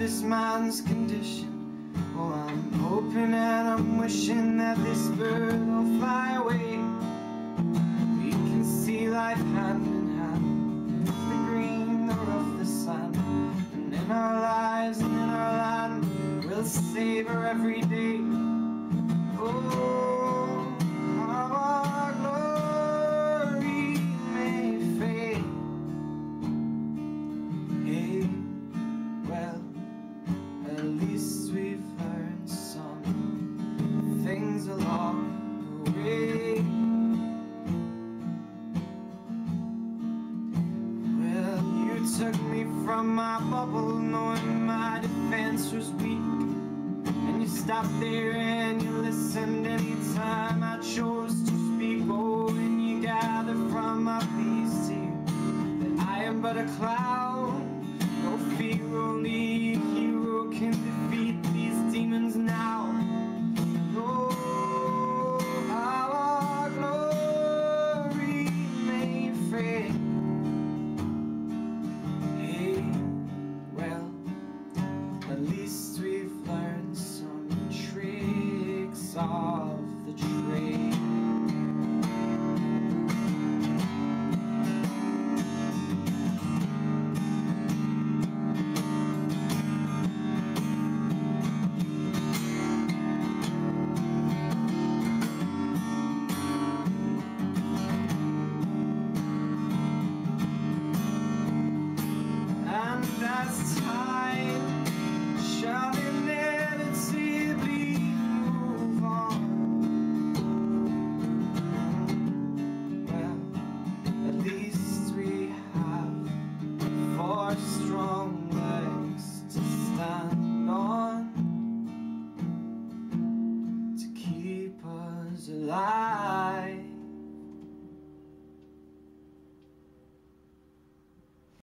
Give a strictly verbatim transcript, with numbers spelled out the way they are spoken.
this man's condition. Oh, I'm hoping and I'm wishing that this bird will fly away. We can see life hand in hand, the green, the rough, the sand. And in our lives and in our land, we'll savor every day. Oh, how our glory may fade. Hey, well, at least we've learned some things along the way. Well, you took me from my bubble knowing my defense was weak, and you stopped there and you listened anytime I chose to speak. Oh, and you gathered from my pleas to you that I am but a clown. No fear, only a hero can defeat these demons now. Oh, how our glory may fade. Hey, well, at least we've learned some tricks of the trade. And as time